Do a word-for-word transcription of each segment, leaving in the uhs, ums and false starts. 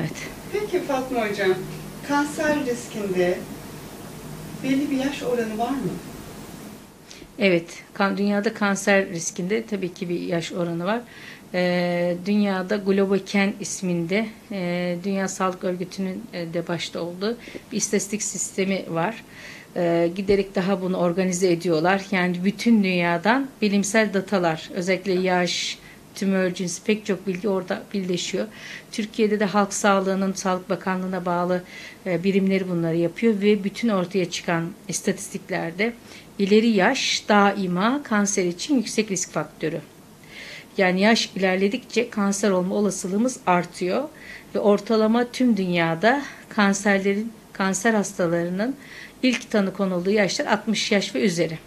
Evet. Peki Fatma Hocam, kanser riskinde belli bir yaş oranı var mı? Evet, kan, dünyada kanser riskinde tabii ki bir yaş oranı var. Ee, dünyada Globocan isminde e, Dünya Sağlık Örgütü'nün e, de başta olduğu bir istatistik sistemi var. Ee, giderek daha bunu organize ediyorlar. Yani bütün dünyadan bilimsel datalar, özellikle yaş, tümör cinsi pek çok bilgi orada birleşiyor. Türkiye'de de Halk Sağlığı'nın Sağlık Bakanlığı'na bağlı e, birimleri bunları yapıyor ve bütün ortaya çıkan istatistiklerde ileri yaş daima kanser için yüksek risk faktörü. Yani yaş ilerledikçe kanser olma olasılığımız artıyor ve ortalama tüm dünyada kanserlerin, kanser hastalarının ilk tanı konulduğu yaşlar altmış yaş ve üzeri.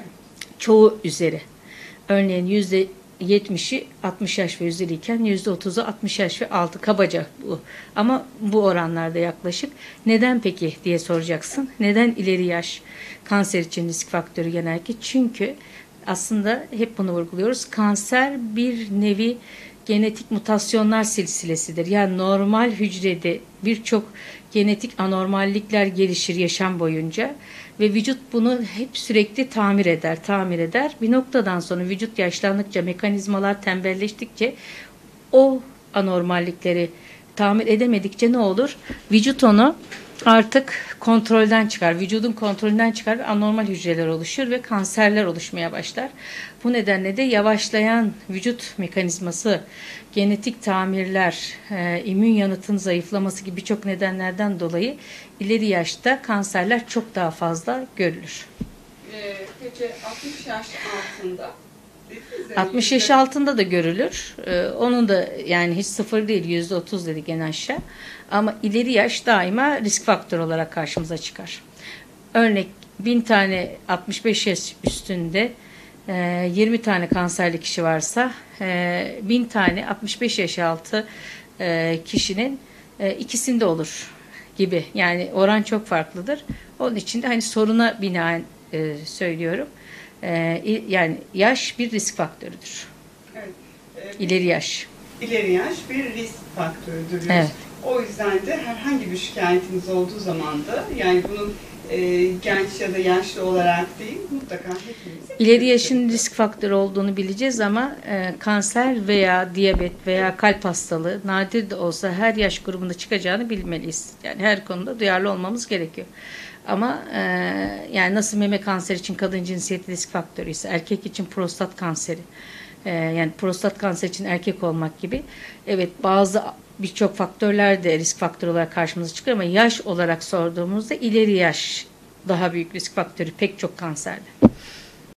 Çoğu üzeri. Örneğin yüzde yetmişi altmış yaş ve üzeriyken yüzde otuzu altmış yaş ve altı, kabaca bu. Ama bu oranlarda yaklaşık. Neden peki diye soracaksın. Neden ileri yaş kanser için risk faktörü genellikle? Çünkü aslında hep bunu vurguluyoruz. Kanser bir nevi genetik mutasyonlar silsilesidir. Yani normal hücrede birçok genetik anormallikler gelişir yaşam boyunca ve vücut bunu hep sürekli tamir eder, tamir eder. Bir noktadan sonra vücut yaşlandıkça, mekanizmalar tembelleştikçe o anormallikleri tamir edemedikçe ne olur? Vücut onu artık kontrolden çıkar, vücudun kontrolünden çıkar ve anormal hücreler oluşur ve kanserler oluşmaya başlar. Bu nedenle de yavaşlayan vücut mekanizması, genetik tamirler, e, immün yanıtın zayıflaması gibi birçok nedenlerden dolayı ileri yaşta kanserler çok daha fazla görülür. Ee, peki altmış yaş altında? altmış yaş altında da görülür. Ee, onun da yani hiç sıfır değil, yüzde otuz dedik en aşağı. Ama ileri yaş daima risk faktörü olarak karşımıza çıkar. Örnek bin tane altmış beş yaş üstünde e, yirmi tane kanserli kişi varsa e, bin tane altmış beş yaş altı e, kişinin e, ikisinde olur gibi. Yani oran çok farklıdır. Onun için de hani soruna binaen e, söylüyorum. Ee, yani yaş bir risk faktörüdür. Evet. Ee, İleri yaş. İleri yaş bir risk faktörüdür. Evet. O yüzden de herhangi bir şikayetiniz olduğu zaman da yani bunun e, genç ya da yaşlı olarak değil mutlaka hepimiz. İleri yaşın risk faktörü olduğunu bileceğiz ama e, kanser veya diyabet veya kalp hastalığı nadir de olsa her yaş grubunda çıkacağını bilmeliyiz. Yani her konuda duyarlı olmamız gerekiyor. Ama e, yani nasıl meme kanseri için kadın cinsiyeti risk faktörü ise erkek için prostat kanseri, e, yani prostat kanseri için erkek olmak gibi, evet bazı birçok faktörler de risk faktörü olarak karşımıza çıkıyor ama yaş olarak sorduğumuzda ileri yaş daha büyük risk faktörü pek çok kanserde.